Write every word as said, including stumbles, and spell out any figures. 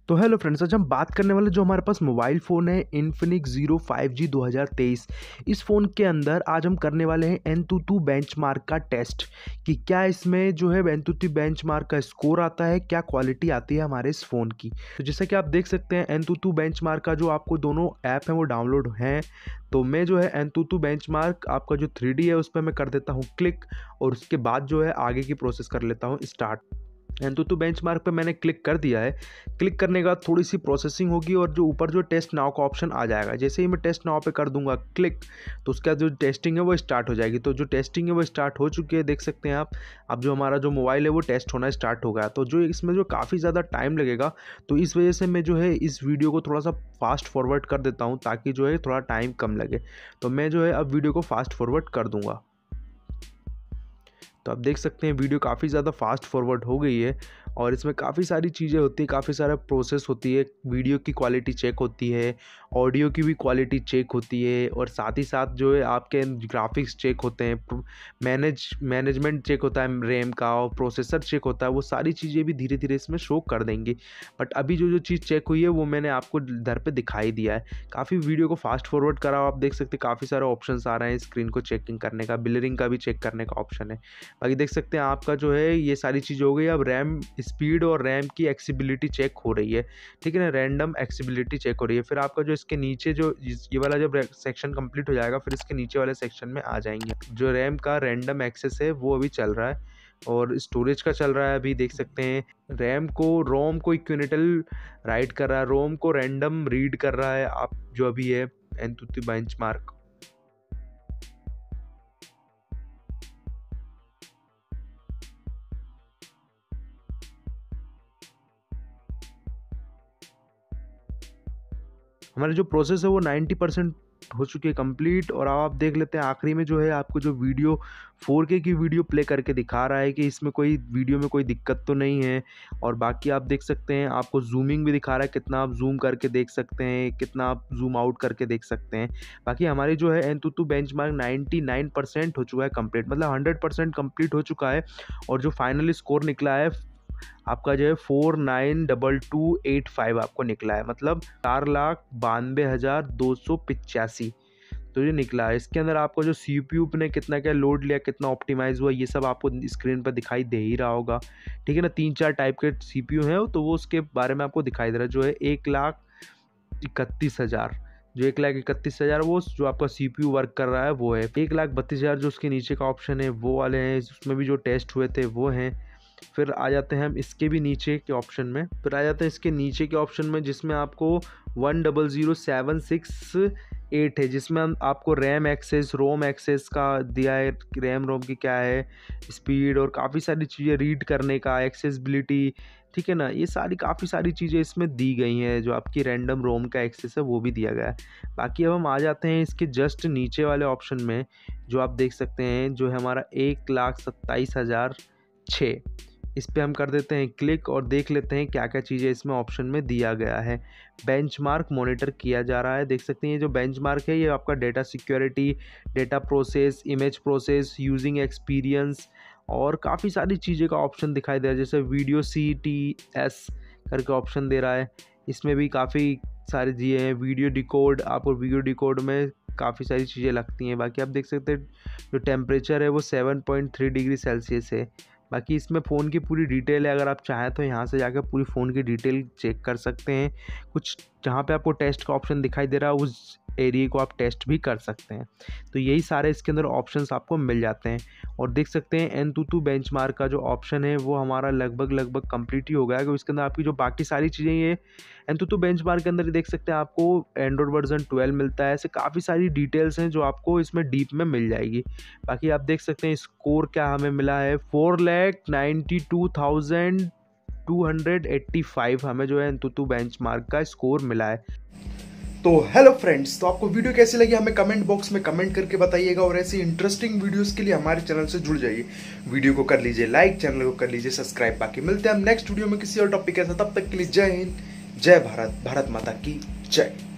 तो hello friends, आज हम बात करने वाले जो हमारे पास मोबाइल फ़ोन है इन्फिनिक्स ज़ीरो फाइव जी दो हज़ार तेईस। इस फ़ोन के अंदर आज हम करने वाले हैं एंतुतु बेंचमार्क का टेस्ट कि क्या इसमें जो है एंतुतु बेंचमार्क का स्कोर आता है, क्या क्वालिटी आती है हमारे इस फ़ोन की। तो जैसा कि आप देख सकते हैं एंतुतु बेंचमार्क का जो आपको दोनों ऐप हैं वो डाउनलोड हैं। तो मैं जो है एंतुतु बेंचमार्क आपका जो थ्री डी है उस पर मैं कर देता हूँ क्लिक और उसके बाद जो है आगे की प्रोसेस कर लेता हूँ स्टार्ट। एंतुतु बेंचमार्क पे मैंने क्लिक कर दिया है। क्लिक करने के बाद थोड़ी सी प्रोसेसिंग होगी और जो ऊपर जो टेस्ट नाउ का ऑप्शन आ जाएगा, जैसे ही मैं टेस्ट नाउ पे कर दूंगा क्लिक तो उसका जो टेस्टिंग है वो स्टार्ट हो जाएगी। तो जो टेस्टिंग है वो स्टार्ट हो चुकी है, देख सकते हैं आप। अब जो हमारा जो मोबाइल है वो टेस्ट होना स्टार्ट हो गया। तो जो इसमें जो काफ़ी ज़्यादा टाइम लगेगा, तो इस वजह से मैं जो है इस वीडियो को थोड़ा सा फास्ट फॉरवर्ड कर देता हूँ ताकि जो है थोड़ा टाइम कम लगे। तो मैं जो है अब वीडियो को फास्ट फॉरवर्ड कर दूँगा। तो आप देख सकते हैं वीडियो काफ़ी ज़्यादा फास्ट फॉरवर्ड हो गई है और इसमें काफ़ी सारी चीज़ें होती है, काफ़ी सारा प्रोसेस होती है। वीडियो की क्वालिटी चेक होती है, ऑडियो की भी क्वालिटी चेक होती है और साथ ही साथ जो है आपके ग्राफिक्स चेक होते हैं, मैनेज मैनेजमेंट चेक होता है, रैम का और प्रोसेसर चेक होता है। वो सारी चीज़ें भी धीरे धीरे इसमें शो कर देंगी। बट अभी जो जो चीज़ चेक हुई है वो मैंने आपको इधर पे दिखाई दिया है। काफ़ी वीडियो को फास्ट फॉरवर्ड करा, आप देख सकते हैं काफ़ी सारे ऑप्शन आ रहे हैं स्क्रीन को चेकिंग करने का, बिलरिंग का भी चेक करने का ऑप्शन है। बाकी देख सकते हैं आपका जो है ये सारी चीज़ हो गई। अब रैम स्पीड और रैम की एक्सेसिबिलिटी चेक हो रही है, ठीक है ना, रैंडम एक्सेसिबिलिटी चेक हो रही है। फिर आपका जो इसके नीचे जो ये वाला जब सेक्शन कंप्लीट हो जाएगा फिर इसके नीचे वाले सेक्शन में आ जाएंगे। जो रैम का रैंडम एक्सेस है वो अभी चल रहा है और स्टोरेज का चल रहा है। अभी देख सकते हैं रैम को रोम को इक्विनेटल राइट कर रहा है, रोम को रैंडम रीड कर रहा है। आप जो अभी है एंतुतु बेंचमार्क। हमारी जो प्रोसेस है वो नाइन्टी परसेंट हो चुकी है कंप्लीट। और अब आप देख लेते हैं आखिरी में जो है आपको जो वीडियो फोर के की वीडियो प्ले करके दिखा रहा है कि इसमें कोई वीडियो में कोई दिक्कत तो नहीं है। और बाकी आप देख सकते हैं आपको जूमिंग भी दिखा रहा है, कितना आप जूम करके देख सकते हैं, कितना आप जूम आउट करके देख सकते हैं। बाकी हमारी जो है AnTuTu benchmark ninety nine percent हो चुका है कंप्लीट, मतलब हंड्रेड परसेंट कंप्लीट हो चुका है। और जो फाइनली स्कोर निकला है आपका जो है four nine double two eight five आपको निकला है, मतलब चार लाख बानवे हज़ार दो सौ पिचासी तो ये निकला है। इसके अंदर आपको जो सी पी यू ने कितना क्या लोड लिया, कितना ऑप्टिमाइज हुआ, ये सब आपको स्क्रीन पर दिखाई दे ही रहा होगा, ठीक है ना। तीन चार टाइप के सी पी यू हैं तो वो उसके बारे में आपको दिखाई दे रहा है। जो है एक लाख इकतीस हज़ार जो एक लाख इकतीस हज़ार वो जो आपका सी पी यू वर्क कर रहा है वो है। एक लाख बत्तीस हज़ार जो उसके नीचे का ऑप्शन है वो वाले हैं, उसमें भी जो टेस्ट हुए थे वो हैं। फिर आ जाते हैं हम इसके भी नीचे के ऑप्शन में, फिर आ जाते हैं इसके नीचे के ऑप्शन में जिसमें आपको one double zero seven six eight है, जिसमें हम आपको रैम एक्सेस रोम एक्सेस का दिया है, रैम रोम की क्या है स्पीड और काफ़ी सारी चीज़ें रीड करने का, एक्सेसिबिलिटी, ठीक है ना। ये सारी काफ़ी सारी चीज़ें इसमें दी गई हैं। जो आपकी रैंडम रोम का एक्सेस है वो भी दिया गया है। बाकी अब हम आ जाते हैं इसके जस्ट नीचे वाले ऑप्शन में, जो आप देख सकते हैं जो है हमारा एक लाख सत्ताईस हज़ार छः। इस पर हम कर देते हैं क्लिक और देख लेते हैं क्या क्या चीज़ें इसमें ऑप्शन में दिया गया है। बेंचमार्क मॉनिटर किया जा रहा है, देख सकते हैं ये जो बेंचमार्क है ये आपका data security, data process, image process, using experience और काफ़ी सारी चीज़ें का ऑप्शन दिखाई दे रहा है। जैसे वीडियो सी टी एस करके ऑप्शन दे रहा है, इसमें भी काफ़ी सारे दिए हैं। वीडियो डिकोड, आपको वीडियो डिकोड में काफ़ी सारी चीज़ें लगती हैं। बाकी आप देख सकते हैं जो टेम्परेचर है वो seven point three degree Celsius है। बाकी इसमें फ़ोन की पूरी डिटेल है, अगर आप चाहें तो यहाँ से जाकर पूरी फ़ोन की डिटेल चेक कर सकते हैं। कुछ जहाँ पे आपको टेस्ट का ऑप्शन दिखाई दे रहा है उस एरिया को आप टेस्ट भी कर सकते हैं। तो यही सारे इसके अंदर ऑप्शंस आपको मिल जाते हैं। और देख सकते हैं एंतुतु बेंचमार्क का जो ऑप्शन है वो हमारा लगभग लगभग कंप्लीट ही हो गया है, क्योंकि इसके अंदर आपकी जो बाकी सारी चीज़ें ये एंतुतु बेंचमार्क के अंदर देख सकते हैं आपको एंड्रॉइड वर्जन ट्वेल्व मिलता है। ऐसे काफ़ी सारी डिटेल्स हैं जो आपको इसमें डीप में मिल जाएगी। बाकी आप देख सकते हैं स्कोर क्या हमें मिला है, four lakh ninety two thousand two hundred eighty five हमें जो है एंतुतु बेंचमार्क का स्कोर मिला है। तो हेलो फ्रेंड्स, तो आपको वीडियो कैसी लगी हमें कमेंट बॉक्स में कमेंट करके बताइएगा और ऐसी इंटरेस्टिंग वीडियोस के लिए हमारे चैनल से जुड़ जाइए। वीडियो को कर लीजिए लाइक, चैनल को कर लीजिए सब्सक्राइब। बाकी मिलते हैं हम नेक्स्ट वीडियो में किसी और टॉपिक के साथ, तब तक के लिए जय हिंद, जय भारत, भारत माता की जय।